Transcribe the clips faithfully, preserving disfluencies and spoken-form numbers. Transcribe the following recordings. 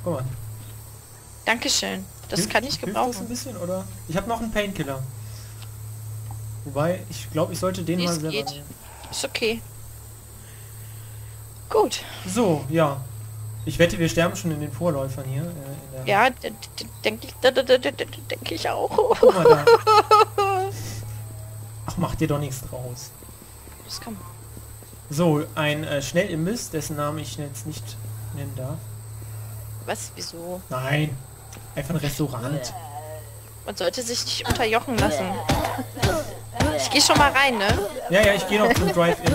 guck mal. Dankeschön. Das Hilft- kann ich hilft gebrauchen. das ein bisschen, oder? Ich habe noch einen Painkiller. Wobei, ich glaube, ich sollte den Wie mal es selber geht. nehmen. Ist okay. Gut. So, ja. Ich wette, wir sterben schon in den Vorläufern hier. Äh, in der Ja, denke ich, denke ich auch. Guck mal da. Ach, mach dir doch nichts draus. Das kann man. So, ein äh, Schnellimbiss, dessen Namen ich jetzt nicht nennen darf. Was? Wieso? Nein. Einfach ein Restaurant. Man sollte sich nicht unterjochen lassen. Ich gehe schon mal rein, ne? Ja, ja, ich gehe noch zum Drive-In.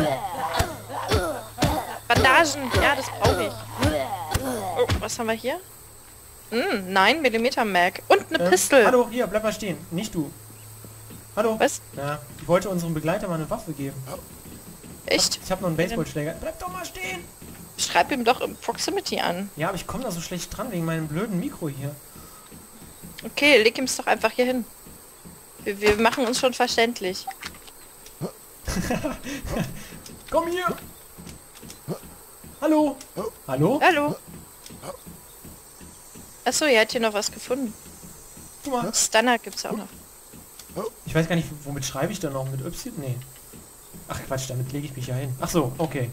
Bandagen, ja, das brauche ich. Oh, was haben wir hier? Hm, neun Millimeter Mag. Und eine Ähm, Pistole. hallo, hier, bleib mal stehen. Nicht du. Hallo. Was? Ja, ich wollte unserem Begleiter mal eine Waffe geben. Echt? Ich habe noch einen Baseballschläger. Bleib doch mal stehen. Schreib ihm doch im Proximity an. Ja, aber ich komme da so schlecht dran wegen meinem blöden Mikro hier. Okay, leg ihm es doch einfach hier hin. Wir, wir machen uns schon verständlich. Komm hier. Hallo. Hallo? Hallo? Achso, ihr habt hier noch was gefunden. Guck mal. Stunner gibt's auch noch. Ich weiß gar nicht, womit schreibe ich da noch? Mit Y? Nee. Ach Quatsch, damit lege ich mich ja hin. Ach so, okay.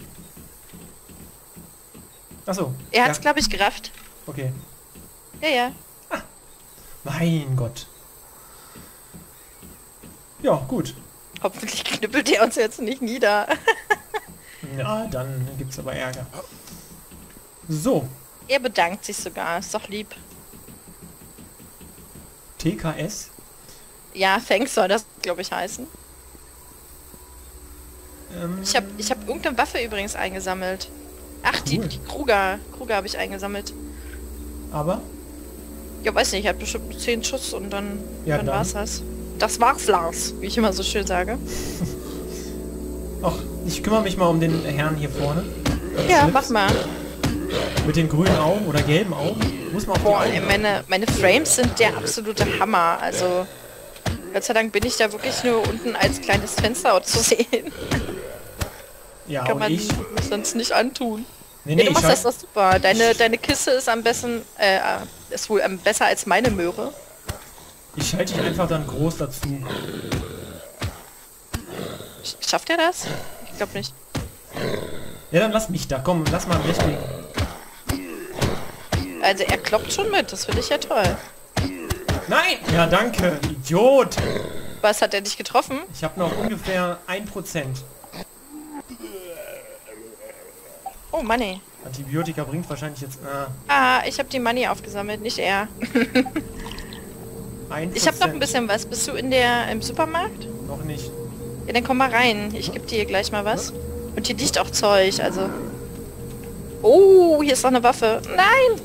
Ach so. Er hat's, Ja, glaube ich, gerafft. okay. Ja, ja. Mein Gott. Ja, gut. Hoffentlich knüppelt er uns jetzt nicht nieder. Ja, dann gibt's aber Ärger. So, Er bedankt sich sogar. Ist doch lieb. T K S. Ja, Thanks soll das, glaube ich, heißen. Ähm, Ich habe ich hab irgendeine Waffe übrigens eingesammelt. Ach, die, Cool. die Kruger. Kruger habe ich eingesammelt. aber, Ja, weiß nicht, ich habe bestimmt zehn Schuss und dann, Ja, dann dann. war's das. Das war's, Lars, wie ich immer so schön sage. ach, ich kümmere mich mal um den Herrn hier vorne. Ja, Schlips. mach mal. Mit den grünen Augen oder gelben Augen. Muss man auf Boah, die ey, Augen. meine, meine Frames sind der absolute Hammer. Also, Gott sei Dank bin ich da wirklich nur unten als kleines Fenster zu sehen. Ja, Kann und man ich. sonst nicht antun. Nee, Ja, nee, du ich machst das halt, doch super. Deine, deine Kiste ist am besten, äh, ist wohl am besser als meine Möhre. ich schalte dich einfach dann groß dazu. Sch- Schafft er das? Ich glaube nicht. Ja, dann lass mich da. Komm, lass mal mich legen. Also er kloppt schon mit, das finde ich ja toll. Nein! Ja, danke, Idiot. Was, hat er dich getroffen? Ich habe noch ungefähr ein Prozent. Oh Manni. Antibiotika bringt wahrscheinlich jetzt äh, Ah, ich habe die Money aufgesammelt, nicht er. ein Ich habe noch ein bisschen was. Bist du in der im Supermarkt? Noch nicht. Ja, dann komm mal rein. Ich gebe dir gleich mal was. Und hier liegt auch Zeug, also. Oh, hier ist noch eine Waffe. Nein!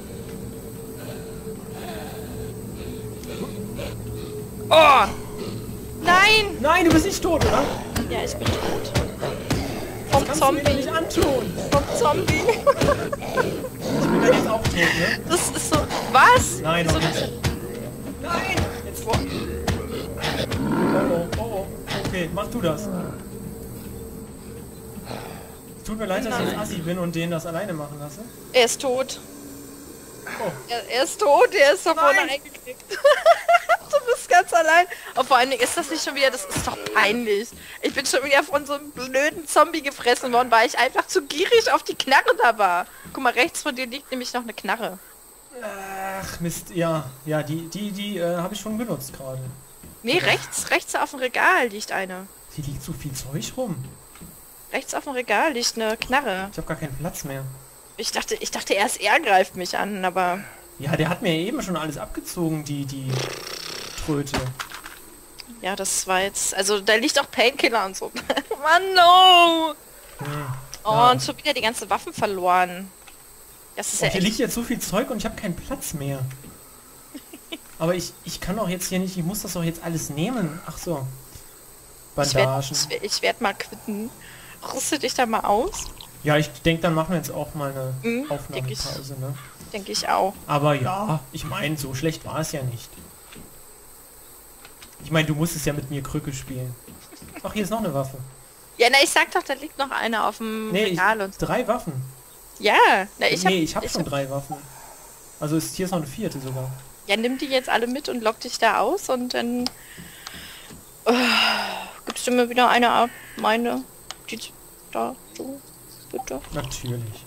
Oh! Nein! Nein, du bist nicht tot, oder? Ja, ich bin tot. Vom Kannst du mir doch Zombie. nicht antun. Vom Zombie. Ich bin dann jetzt auch tot, ne? Das ist so. Was? Nein, Wieso noch das nicht. denn? Nein! Jetzt vor. Oh, oh, oh, oh. Okay, mach du das. Es tut mir leid, dass ich jetzt Assi bin und den das alleine machen lasse. Er ist tot. Oh. Er, er ist tot, er ist da vorne Nein. eingeknickt. Du bist ganz allein. Und vor allen Dingen ist das nicht schon wieder, das ist doch peinlich. Ich bin schon wieder von so einem blöden Zombie gefressen worden, weil ich einfach zu gierig auf die Knarre da war. Guck mal, rechts von dir liegt nämlich noch eine Knarre. Ach, Mist, ja. Ja, die, die, die äh, habe ich schon benutzt gerade. Nee, rechts, rechts auf dem Regal liegt eine. Hier liegt so viel Zeug rum. Rechts auf dem Regal liegt eine Knarre. Ich habe gar keinen Platz mehr. Ich dachte, ich dachte erst, er greift mich an, aber... Ja, der hat mir eben schon alles abgezogen, die, die Tröte. Ja, das war jetzt... Also, da liegt auch Painkiller und so. Mann, no! Hm. Oh, Ja. und schon wieder die ganze Waffen verloren. Das ist Oh, ja hier echt... liegt jetzt so viel Zeug und ich habe keinen Platz mehr. Aber ich, ich kann doch jetzt hier nicht, ich muss das doch jetzt alles nehmen. Ach so. Ich werde Bandagen. ich werd mal quitten. Rüste dich da mal aus? Ja, ich denke, dann machen wir jetzt auch mal eine Mhm, denk Aufnahmepause, ne? Denke ich auch. Aber ja, ich meine, so schlecht war es ja nicht. Ich meine, du musstest ja mit mir Krücke spielen. Ach, hier ist noch eine Waffe. Ja, na, ich sag doch, da liegt noch eine auf dem Nee, ich, Regal und so. drei Waffen. Ja, na, ich hab... nee, ich habe ich schon hab, drei Waffen. Also ist hier ist noch eine vierte sogar. Ja, nimm die jetzt alle mit und lock dich da aus und dann äh, gibst du mir wieder eine ab, meine, die da, so, bitte. Natürlich.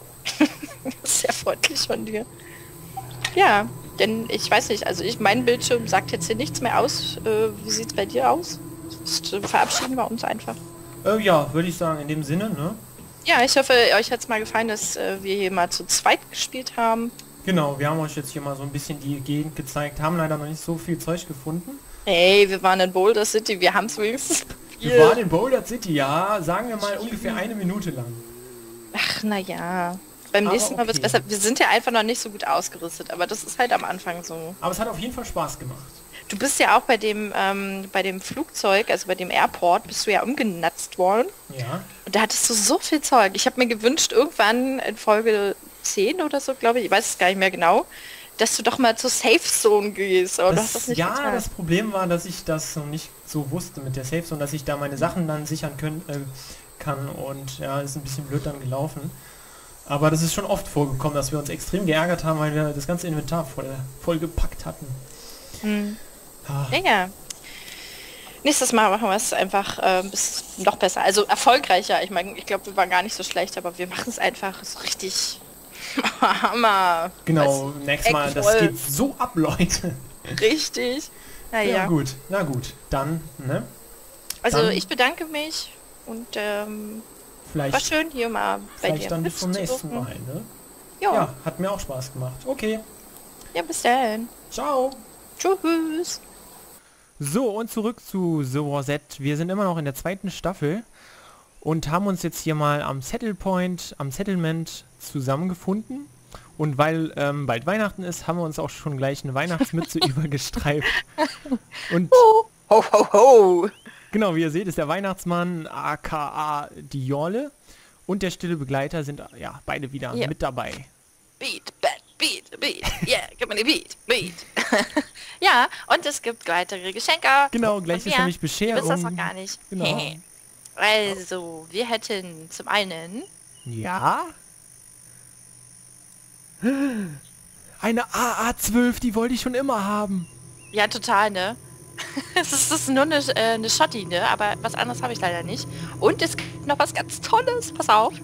Sehr freundlich von dir. Ja, denn ich weiß nicht, also ich, mein Bildschirm sagt jetzt hier nichts mehr aus. Äh, wie sieht's bei dir aus? Sonst, äh, verabschieden wir uns einfach. Äh, ja, würde ich sagen, in dem Sinne, ne? Ja, ich hoffe, euch hat's mal gefallen, dass äh, wir hier mal zu zweit gespielt haben. Genau, wir haben euch jetzt hier mal so ein bisschen die Gegend gezeigt, haben leider noch nicht so viel Zeug gefunden. Hey, wir waren in Boulder City, wir haben es wenigstens. Wir waren in Boulder City, ja, sagen wir mal ungefähr eine Minute lang. Ach, naja. Beim Aber nächsten Mal wird's okay. besser. Wir sind ja einfach noch nicht so gut ausgerüstet, aber das ist halt am Anfang so. Aber es hat auf jeden Fall Spaß gemacht. Du bist ja auch bei dem, ähm, bei dem Flugzeug, also bei dem Airport, bist du ja umgenatzt worden. Ja. Und da hattest du so viel Zeug. Ich habe mir gewünscht, irgendwann in Folge zehn oder so, glaube ich, ich weiß es gar nicht mehr genau, dass du doch mal zur Safe Zone gehst. Aber du hast das Das, nicht ja, getan. das Problem war, dass ich das noch nicht so wusste mit der Safe Zone, dass ich da meine Sachen dann sichern können, äh, kann und ja, ist ein bisschen blöd dann gelaufen. Aber das ist schon oft vorgekommen, dass wir uns extrem geärgert haben, weil wir das ganze Inventar voll, voll gepackt hatten. Hm. Ah, Ja, ja. Nächstes Mal machen wir es einfach äh, bis noch besser. Also erfolgreicher. Ich meine, ich glaube, wir waren gar nicht so schlecht, aber wir machen es einfach so richtig Hammer. genau, Weißt, nächstes Mal, das Eckvoll. geht so ab, Leute. Richtig. Naja. Ja gut, na gut, dann, ne? Also Dann- ich bedanke mich und ähm, Vielleicht, war schön hier mal bei dir vielleicht dann bis zum nächsten mitzuwirken. Mal, ne? Ja. Ja, hat mir auch Spaß gemacht. Okay, Ja, bis dann. ciao. Tschüss. So, und zurück zu The War Z. Wir sind immer noch in der zweiten Staffel und haben uns jetzt hier mal am Settle Point, am Settlement zusammengefunden. Und weil ähm, bald Weihnachten ist, haben wir uns auch schon gleich eine Weihnachtsmütze übergestreift. Und Ho, ho, ho, ho. genau, wie ihr seht, ist der Weihnachtsmann, aka die Jorle, und der stille Begleiter sind ja beide wieder Ja. mit dabei. Beat, Beat, Beat, Beat. Yeah, gib mir die Beat, Beat. Ja, und es gibt weitere Geschenke. Genau, gleich Von ist mir. nämlich Du Bescherung. wisst das noch gar nicht. Genau. Also, wir hätten zum einen... Ja? Eine A A zwölf, die wollte ich schon immer haben. Ja, total, ne? Es ist, das ist nur eine, äh, eine Schotti, ne? Aber was anderes habe ich leider nicht. Und es gibt noch was ganz Tolles. Pass auf.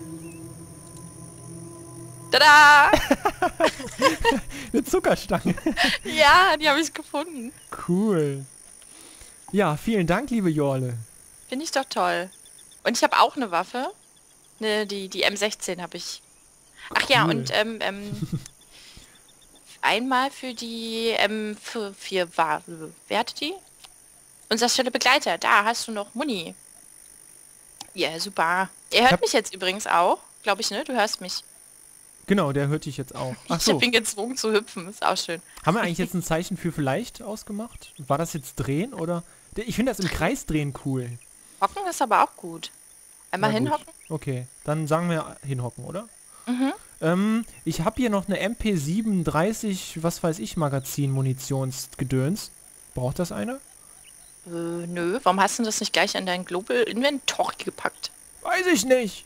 Tada! Eine Zuckerstange. Ja, die habe ich gefunden. Cool. Ja, vielen Dank, liebe Jorle. Finde ich doch toll. Und ich habe auch eine Waffe. Ne, die, die M sechzehn habe ich. Ach ja, Cool. und ähm, ähm, einmal für die M vier war. Wer hatte die? Unser stille Begleiter. Da hast du noch Muni. Ja, super. Ihr hört hab- mich jetzt übrigens auch. Glaube ich, ne? Du hörst mich. Genau, der hört dich jetzt auch. Ach Ich so, habe ihn gezwungen zu hüpfen. Ist auch schön. haben wir eigentlich jetzt ein Zeichen für vielleicht ausgemacht? War das jetzt drehen oder? Ich finde das im Kreis drehen cool. Hocken ist aber auch gut. Einmal Na gut. hinhocken. Okay, dann sagen wir hinhocken, oder? Mhm. Ähm, ich habe hier noch eine M P siebenunddreißig, was weiß ich, Magazin-Munitionsgedöns. Braucht das eine? Äh, nö. Warum hast du das nicht gleich in dein Global Inventory gepackt? Weiß ich nicht.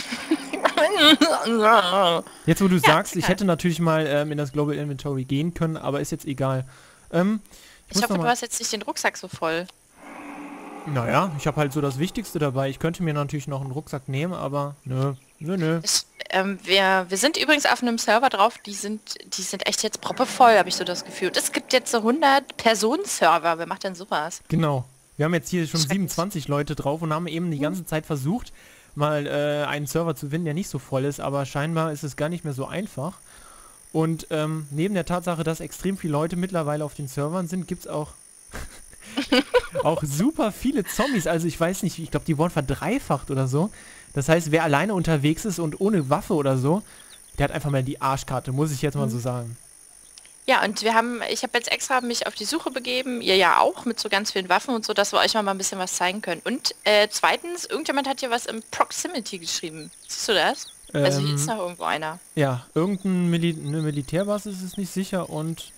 Jetzt, wo du sagst, ich egal. hätte natürlich mal ähm, in das Global Inventory gehen können, aber ist jetzt egal. Ähm, ich Ich muss hoffe, noch du mal, hast jetzt nicht den Rucksack so voll. naja, ich habe halt so das Wichtigste dabei. Ich könnte mir natürlich noch einen Rucksack nehmen, aber nö, nö, nö. Ich, ähm, wir, wir sind übrigens auf einem Server drauf, die sind, die sind echt jetzt proppevoll, habe ich so das Gefühl. Und es gibt jetzt so hundert Personen-Server. Wer macht denn sowas? Genau. Wir haben jetzt hier schon Schrecklich. siebenundzwanzig Leute drauf und haben eben die ganze Zeit versucht, mal äh, einen Server zu finden, der nicht so voll ist, aber scheinbar ist es gar nicht mehr so einfach. Und ähm, neben der Tatsache, dass extrem viele Leute mittlerweile auf den Servern sind, gibt es auch auch super viele Zombies. Also ich weiß nicht, ich glaube, die wurden verdreifacht oder so. Das heißt, wer alleine unterwegs ist und ohne Waffe oder so, der hat einfach mal die Arschkarte, muss ich jetzt mal so sagen. Ja, und wir haben, ich habe jetzt extra mich auf die Suche begeben, ihr ja auch, mit so ganz vielen Waffen und so, dass wir euch mal ein bisschen was zeigen können. Und äh, zweitens, irgendjemand hat hier was im Proximity geschrieben. Siehst du das? Also hier Ähm, ist noch irgendwo einer. Ja, irgendein Mili eine Militärbasis ist nicht sicher und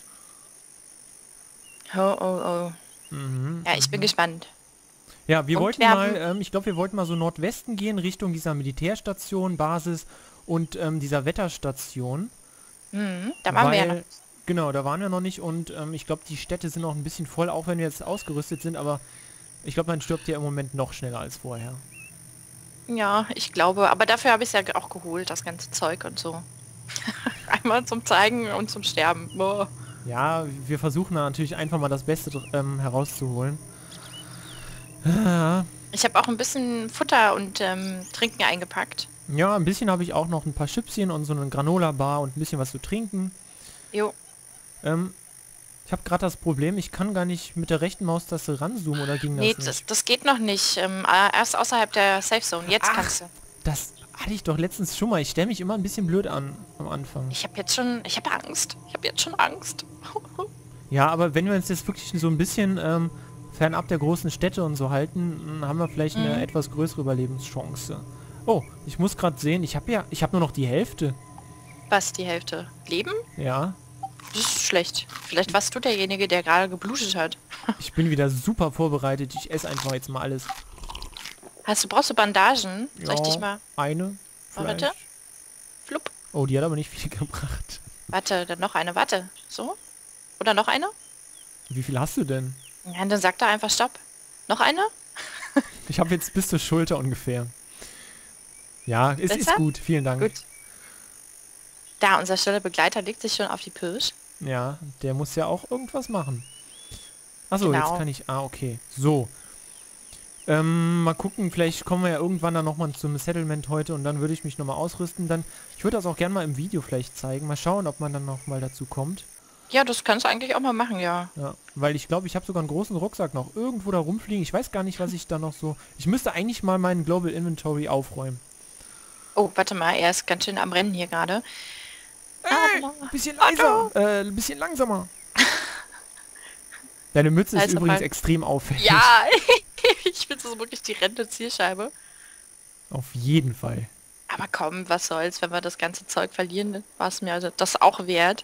Oh, oh, oh. mhm. Ja, ich bin gespannt. Ja, wir Und wollten wir mal, haben- ähm, ich glaube, wir wollten mal so Nordwesten gehen, Richtung dieser Militärstation, Basis und ähm, dieser Wetterstation. Mhm, da waren wir ja noch. Weil, genau, da waren wir noch nicht und ähm, ich glaube, die Städte sind noch ein bisschen voll, auch wenn wir jetzt ausgerüstet sind, aber ich glaube, man stirbt ja im Moment noch schneller als vorher. Ja, ich glaube, aber dafür habe ich es ja auch geholt, das ganze Zeug und so. Einmal zum Zeigen und zum Sterben. Boah. Ja, wir versuchen da natürlich einfach mal das Beste dr- ähm, herauszuholen. Ja, Ich habe auch ein bisschen Futter und ähm, Trinken eingepackt. ja, ein bisschen habe ich auch noch ein paar Chipschen und so eine Granola-Bar und ein bisschen was zu trinken. Jo. Ähm, ich habe gerade das Problem, ich kann gar nicht mit der rechten Maustaste ranzoomen oder ging Nee, das das, nicht? das geht noch nicht. Ähm, äh, erst außerhalb der Safe Zone. Jetzt Ach. kannst du. Das hatte ich doch letztens schon mal. Ich stelle mich immer ein bisschen blöd an am Anfang. Ich habe jetzt schon, ich habe Angst. Ich habe jetzt schon Angst. Ja, aber wenn wir uns jetzt wirklich so ein bisschen ähm, fernab der großen Städte und so halten, dann haben wir vielleicht eine Mhm. etwas größere Überlebenschance. Oh, ich muss gerade sehen, ich habe ja, ich habe nur noch die Hälfte. Was, die Hälfte? Leben? Ja, Das ist schlecht. Vielleicht warst du derjenige, der gerade geblutet hat. ich bin wieder super vorbereitet. Ich esse einfach jetzt mal alles. Hast du, brauchst du Bandagen? Soll ich dich Ja, mal... eine. Oh, Vielleicht. warte. Flupp. Oh, die hat aber nicht viel gebracht. Warte, dann noch eine. Warte. So? Oder noch eine? Wie viel hast du denn? Ja, dann sagt er einfach Stopp. Noch eine? Ich habe jetzt bis zur Schulter ungefähr. Ja, es ist Besser? gut. Vielen Dank. Gut. Da, unser stille Begleiter legt sich schon auf die Pirsch. Ja, der muss ja auch irgendwas machen. Achso, Genau. jetzt kann ich... Ah, okay. So. Ähm, mal gucken, vielleicht kommen wir ja irgendwann dann nochmal zum Settlement heute und dann würde ich mich nochmal ausrüsten. Dann, ich würde das auch gerne mal im Video vielleicht zeigen. Mal schauen, ob man dann nochmal dazu kommt. Ja, das kannst du eigentlich auch mal machen, ja. Ja, weil ich glaube, ich habe sogar einen großen Rucksack noch irgendwo da rumfliegen. Ich weiß gar nicht, was ich da noch so... Ich müsste eigentlich mal meinen Global Inventory aufräumen. Oh, warte mal, er ist ganz schön am Rennen hier gerade. Ey, ein bisschen leiser, äh, ein bisschen langsamer. Deine Mütze ist Also übrigens mal- extrem auffällig. Ja, ich finde das wirklich die rennende Zielscheibe. Auf jeden Fall. Aber komm, was soll's, wenn wir das ganze Zeug verlieren, war es mir also das auch wert.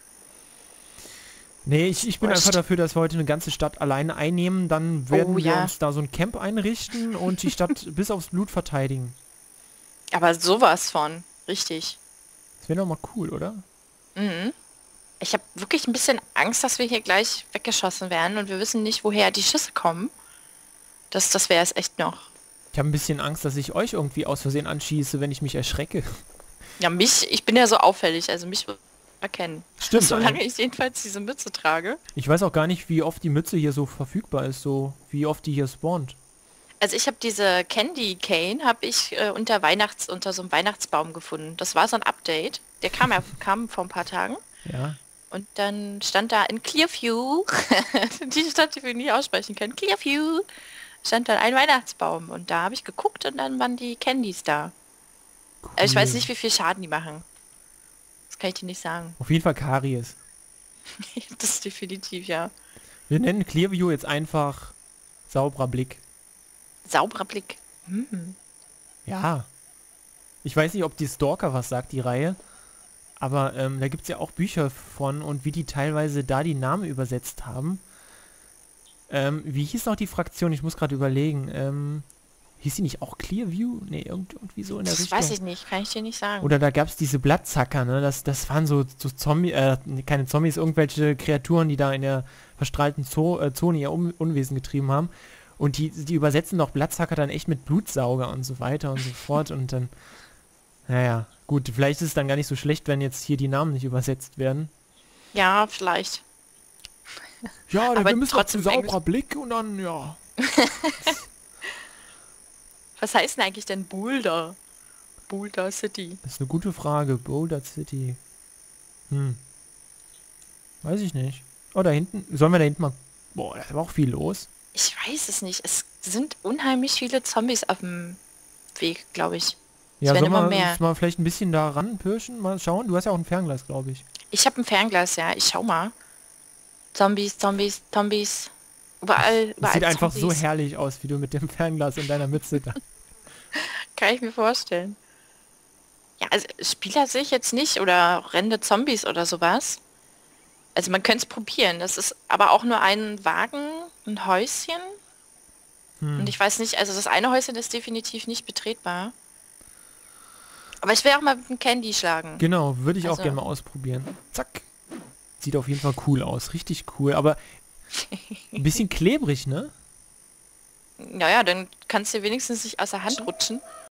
Nee, ich, ich bin Wurscht. einfach dafür, dass wir heute eine ganze Stadt alleine einnehmen. Dann werden Oh, wir ja. uns da so ein Camp einrichten und die Stadt bis aufs Blut verteidigen. Aber sowas von, richtig. Das wäre doch mal cool, oder? Mhm. Ich habe wirklich ein bisschen Angst, dass wir hier gleich weggeschossen werden und wir wissen nicht, woher die Schüsse kommen. Das, das wäre es echt noch. Ich habe ein bisschen Angst, dass ich euch irgendwie aus Versehen anschieße, wenn ich mich erschrecke. Ja, mich, ich bin ja so auffällig, also mich wird man erkennen. Stimmt. Solange ich jedenfalls diese Mütze trage. Ich weiß auch gar nicht, wie oft die Mütze hier so verfügbar ist, so wie oft die hier spawnt. Also ich habe diese Candy Cane, habe ich äh, unter Weihnachts unter so einem Weihnachtsbaum gefunden. Das war so ein Update. Der kam ja kam vor ein paar Tagen. Ja. Und dann stand da in Clearview, die Stadt, die wir nie aussprechen können, Clearview, stand dann ein Weihnachtsbaum. Und da habe ich geguckt und dann waren die Candies da. Cool. Also ich weiß nicht, wie viel Schaden die machen. Das kann ich dir nicht sagen. Auf jeden Fall Karies. Das ist definitiv, ja. Wir nennen Clearview jetzt einfach sauberer Blick. Sauberer Blick. Hm. Ja. Ich weiß nicht, ob die Stalker was sagt, die Reihe. Aber ähm, da gibt es ja auch Bücher von und wie die teilweise da die Namen übersetzt haben. Ähm, wie hieß noch die Fraktion? Ich muss gerade überlegen. Ähm, hieß die nicht auch Clearview? Nee, irgend, irgendwie so in der Das Richtung. weiß ich nicht, kann ich dir nicht sagen. Oder da gab es diese Blattzacker, ne? Das, das waren so, so Zombie, äh, nee, keine Zombies, irgendwelche Kreaturen, die da in der verstrahlten Zo äh, Zone ihr Un Unwesen getrieben haben. Und die, die übersetzen doch Blattzacker dann echt mit Blutsauger und so weiter und so fort. Und dann, naja, gut, vielleicht ist es dann gar nicht so schlecht, wenn jetzt hier die Namen nicht übersetzt werden. Ja, vielleicht. Ja, Aber wir müssen noch trotzdem zu sauberer Blick und dann, ja. Was heißt denn eigentlich denn Boulder? Boulder City. Das ist eine gute Frage. Boulder City. Hm. Weiß ich nicht. Oh, da hinten, sollen wir da hinten mal... Boah, da ist aber auch viel los. Ich weiß es nicht. Es sind unheimlich viele Zombies auf dem Weg, glaube ich. Ja, werden sollen immer wir mehr. uns mal vielleicht ein bisschen da ranpirschen? Mal schauen. Du hast ja auch ein Fernglas, glaube ich. Ich habe ein Fernglas, ja. Ich schau mal. Zombies, Zombies, Zombies. Überall, Das überall sieht einfach so Zombies. herrlich aus, wie du mit dem Fernglas in deiner Mütze da. Kann ich mir vorstellen. Ja, also Spieler sehe ich jetzt nicht oder rennende Zombies oder sowas. Also man könnte es probieren. Das ist aber auch nur ein Wagen, ein Häuschen. Hm. Und ich weiß nicht, also das eine Häuschen ist definitiv nicht betretbar. Aber ich will auch mal mit dem Candy schlagen. Genau, würde ich Also. auch gerne mal ausprobieren. Zack. Sieht auf jeden Fall cool aus. Richtig cool. Aber ein bisschen klebrig, ne? Naja, dann kannst du wenigstens nicht aus der Hand rutschen.